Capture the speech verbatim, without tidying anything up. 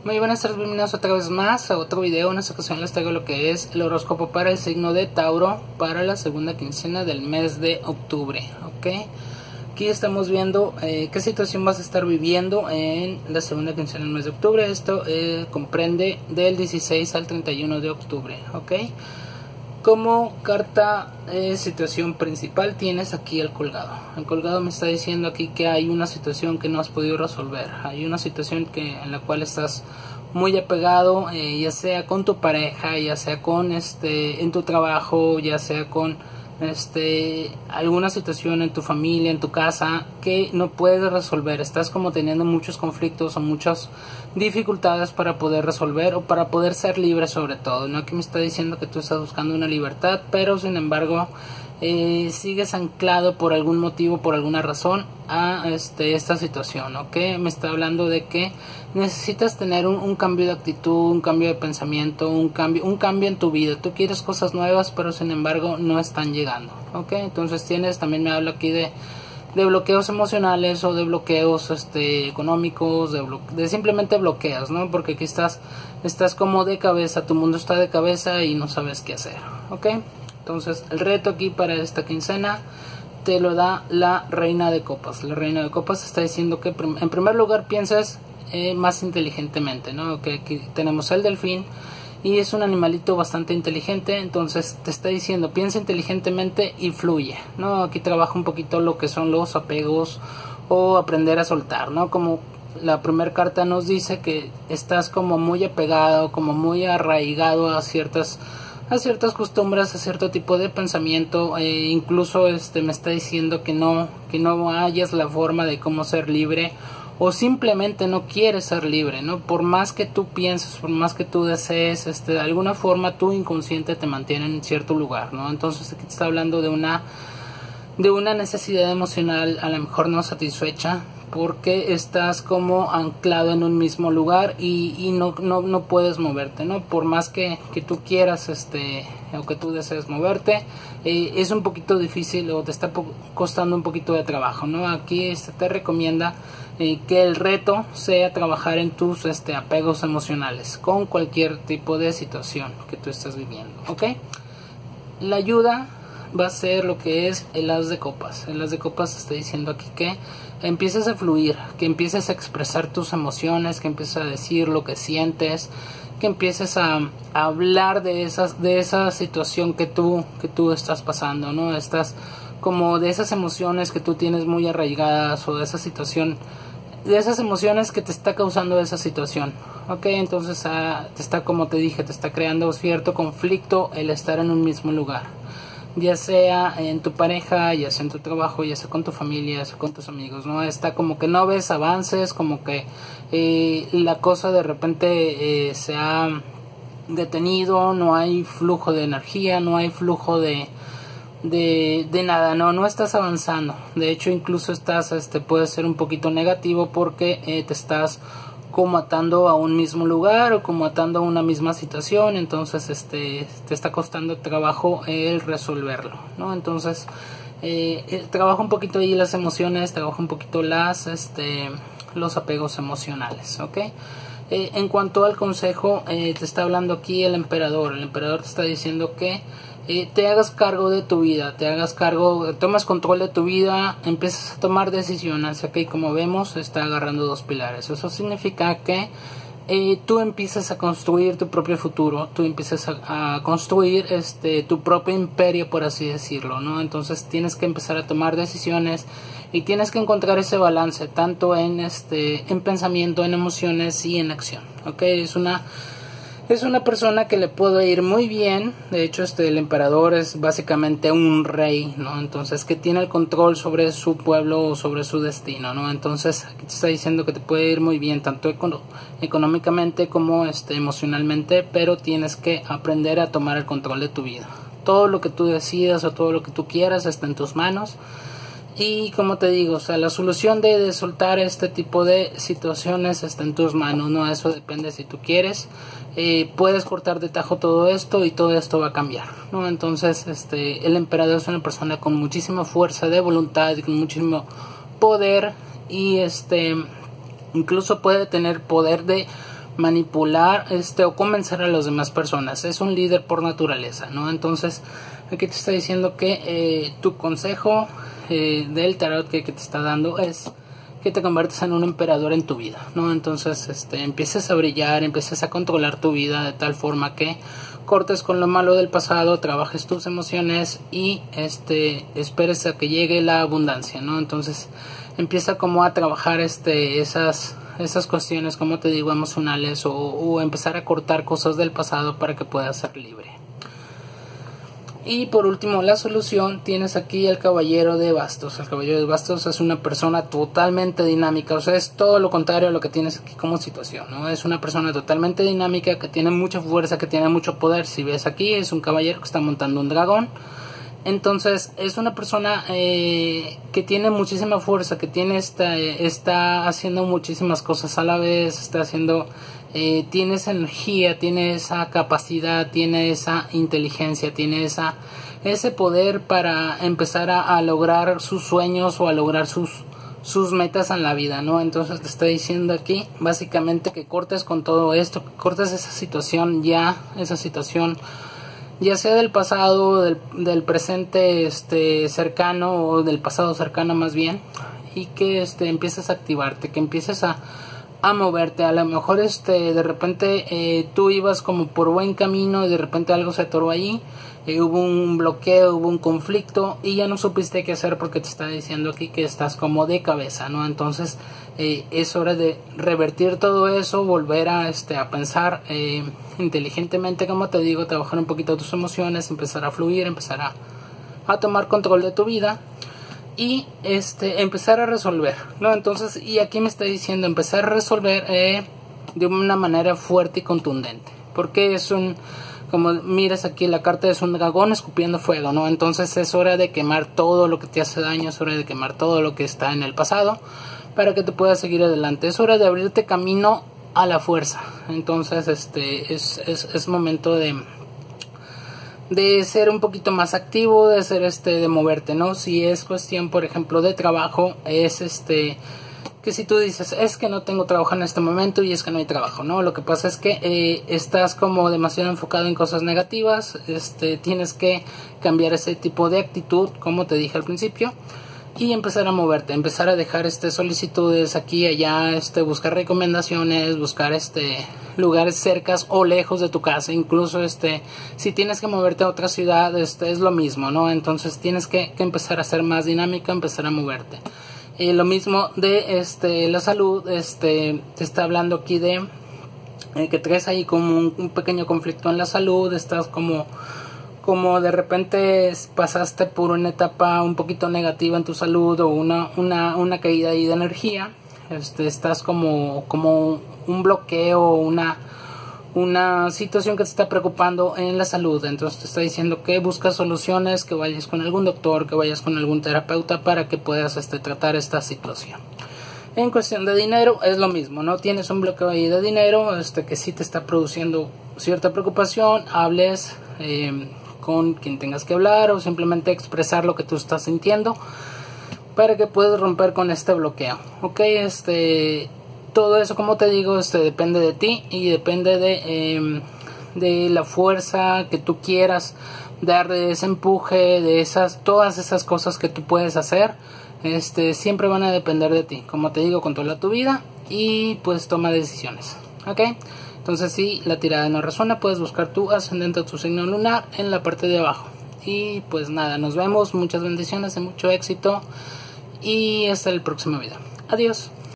Muy buenas tardes, bienvenidos otra vez más a otro video. En esta ocasión les traigo lo que es el horóscopo para el signo de Tauro para la segunda quincena del mes de octubre, ¿ok? Aquí estamos viendo eh, qué situación vas a estar viviendo en la segunda quincena del mes de octubre. Esto eh, comprende del dieciséis al treinta y uno de octubre, ¿ok? Como carta eh, situación principal tienes aquí el colgado. El colgado me está diciendo aquí que hay una situación que no has podido resolver. Hay una situación que en la cual estás muy apegado, eh, ya sea con tu pareja, ya sea con este en tu trabajo, ya sea con este alguna situación en tu familia, en tu casa, que no puedes resolver. Estás como teniendo muchos conflictos o muchas dificultades para poder resolver o para poder ser libre, sobre todo, ¿no? Aquí me está diciendo que tú estás buscando una libertad, pero sin embargo eh, sigues anclado por algún motivo, por alguna razón a este, esta situación, ¿ok? Me está hablando de que necesitas tener un, un cambio de actitud, un cambio de pensamiento, un cambio, un cambio en tu vida. Tú quieres cosas nuevas, pero sin embargo no están llegando, ¿ok? Entonces tienes, también me habla aquí de de bloqueos emocionales o de bloqueos este económicos, de, blo de simplemente bloqueos, ¿no? Porque aquí estás estás como de cabeza, tu mundo está de cabeza y no sabes qué hacer, ¿ok? Entonces el reto aquí para esta quincena te lo da la reina de copas. La reina de copas está diciendo que en primer lugar pienses eh, más inteligentemente, ¿no? Que aquí tenemos el delfín y es un animalito bastante inteligente, entonces te está diciendo piensa inteligentemente y fluye, ¿no? Aquí trabaja un poquito lo que son los apegos o aprender a soltar, ¿no? Como la primera carta nos dice que estás como muy apegado, como muy arraigado a ciertas a ciertas costumbres, a cierto tipo de pensamiento, e incluso este me está diciendo que no que no hayas la forma de cómo ser libre, o simplemente no quieres ser libre, ¿no? Por más que tú pienses, por más que tú desees, este, de alguna forma tu inconsciente te mantiene en cierto lugar, ¿no? Entonces aquí te está hablando de una de una necesidad emocional a lo mejor no satisfecha, porque estás como anclado en un mismo lugar y, y no, no, no puedes moverte, ¿no? Por más que, que tú quieras este o que tú desees moverte, eh, es un poquito difícil o te está costando un poquito de trabajo, ¿no? Aquí este, te recomienda eh, que el reto sea trabajar en tus este, apegos emocionales con cualquier tipo de situación que tú estés viviendo, ¿ok? La ayuda va a ser lo que es el as de copas. El as de copas está diciendo aquí que empieces a fluir, que empieces a expresar tus emociones, que empieces a decir lo que sientes, que empieces a, a hablar de esas de esa situación que tú que tú estás pasando, ¿no? Estás como de esas emociones que tú tienes muy arraigadas, o de esa situación, de esas emociones que te está causando esa situación, ok. Entonces ah, te está, como te dije, te está creando cierto conflicto el estar en un mismo lugar, ya sea en tu pareja, ya sea en tu trabajo, ya sea con tu familia, ya sea con tus amigos, ¿no? Está como que no ves avances, como que eh, la cosa de repente eh, se ha detenido, no hay flujo de energía, no hay flujo de de, de nada, no, no estás avanzando. De hecho, incluso estás, este, puede ser un poquito negativo porque eh, te estás como atando a un mismo lugar o como atando a una misma situación, entonces este te está costando trabajo el resolverlo, ¿no? Entonces eh, trabaja un poquito ahí las emociones, trabaja un poquito las este los apegos emocionales, ¿ok? Eh, en cuanto al consejo, eh, te está hablando aquí el emperador. El emperador te está diciendo que eh, te hagas cargo de tu vida, te hagas cargo, tomas control de tu vida, empiezas a tomar decisiones. Aquí, como vemos, está agarrando dos pilares. Eso significa que eh, tú empiezas a construir tu propio futuro, tú empiezas a, a construir este tu propio imperio, por así decirlo, ¿no? Entonces tienes que empezar a tomar decisiones y tienes que encontrar ese balance tanto en este en pensamiento, en emociones y en acción, ¿ok? Es una es una persona que le puede ir muy bien. De hecho, este el emperador es básicamente un rey, ¿no? Entonces, que tiene el control sobre su pueblo o sobre su destino, ¿no? Entonces, aquí te está diciendo que te puede ir muy bien tanto econo económicamente como este emocionalmente, pero tienes que aprender a tomar el control de tu vida. Todo lo que tú decidas o todo lo que tú quieras está en tus manos. Y como te digo, o sea, la solución de, de soltar este tipo de situaciones está en tus manos, ¿no? Eso depende si tú quieres. Eh, puedes cortar de tajo todo esto y todo esto va a cambiar, ¿no? Entonces, este, el emperador es una persona con muchísima fuerza de voluntad y con muchísimo poder, y este, incluso puede tener poder de manipular este o convencer a las demás personas. Es un líder por naturaleza, ¿no? Entonces aquí te está diciendo que eh, tu consejo eh, del tarot que, que te está dando es que te conviertes en un emperador en tu vida, ¿no? Entonces este empieces a brillar, empieces a controlar tu vida de tal forma que cortes con lo malo del pasado, trabajes tus emociones y este esperes a que llegue la abundancia, ¿no? Entonces empieza como a trabajar este esas esas cuestiones, como te digo, emocionales, o, o empezar a cortar cosas del pasado para que puedas ser libre. Y por último, la solución, tienes aquí el caballero de bastos. El caballero de bastos es una persona totalmente dinámica, o sea, es todo lo contrario a lo que tienes aquí como situación, ¿no? Es una persona totalmente dinámica, que tiene mucha fuerza, que tiene mucho poder. Si ves aquí, es un caballero que está montando un dragón. Entonces es una persona eh, que tiene muchísima fuerza, que tiene esta, eh, está haciendo muchísimas cosas a la vez, está haciendo, eh, tiene esa energía, tiene esa capacidad, tiene esa inteligencia, tiene esa, ese poder para empezar a, a lograr sus sueños o a lograr sus, sus metas en la vida, ¿no? Entonces te está diciendo aquí básicamente que cortes con todo esto, que cortes esa situación ya, esa situación ya sea del pasado, del, del presente este cercano, o del pasado cercano más bien, y que este empieces a activarte, que empieces a, a moverte. A lo mejor este de repente eh, tú ibas como por buen camino y de repente algo se atoró allí, eh, hubo un bloqueo, hubo un conflicto y ya no supiste qué hacer, porque te está diciendo aquí que estás como de cabeza, ¿no? Entonces eh, es hora de revertir todo eso, volver a este a pensar eh, inteligentemente, como te digo, trabajar un poquito tus emociones, empezar a fluir, empezar a, a tomar control de tu vida y este empezar a resolver, ¿no? Entonces, y aquí me está diciendo empezar a resolver eh, de una manera fuerte y contundente, porque es un, como miras aquí, la carta es un dragón escupiendo fuego, ¿no? Entonces es hora de quemar todo lo que te hace daño, es hora de quemar todo lo que está en el pasado para que te puedas seguir adelante, es hora de abrirte camino a la fuerza. Entonces este es, es, es momento de de ser un poquito más activo, de ser este de moverte, ¿no? Si es cuestión, por ejemplo, de trabajo, es este que si tú dices, es que no tengo trabajo en este momento y es que no hay trabajo, ¿no? Lo que pasa es que eh, estás como demasiado enfocado en cosas negativas, este tienes que cambiar ese tipo de actitud, como te dije al principio, y empezar a moverte, empezar a dejar este solicitudes aquí y allá, este buscar recomendaciones, buscar este lugares cercas o lejos de tu casa, incluso este si tienes que moverte a otra ciudad, este es lo mismo, ¿no? Entonces tienes que, que empezar a ser más dinámica, empezar a moverte. Y lo mismo de este la salud, este te está hablando aquí de eh, que traes ahí como un, un pequeño conflicto en la salud, estás como como de repente pasaste por una etapa un poquito negativa en tu salud, o una, una, una caída ahí de energía, este, estás como, como un bloqueo, una, una situación que te está preocupando en la salud. Entonces te está diciendo que buscas soluciones, que vayas con algún doctor, que vayas con algún terapeuta para que puedas este, tratar esta situación. En cuestión de dinero es lo mismo, ¿no? Tienes un bloqueo ahí de dinero, este, que sí te está produciendo cierta preocupación, hables eh, con quien tengas que hablar, o simplemente expresar lo que tú estás sintiendo para que puedas romper con este bloqueo, ok. Este todo eso, como te digo, este depende de ti y depende de eh, de la fuerza que tú quieras dar, de ese empuje, de esas todas esas cosas que tú puedes hacer. Este siempre van a depender de ti, como te digo, controla tu vida y pues toma decisiones, ok. Entonces, si la tirada no resuena, puedes buscar tu ascendente o tu signo lunar en la parte de abajo. Y pues nada, nos vemos, muchas bendiciones y mucho éxito. Y hasta el próximo video. Adiós.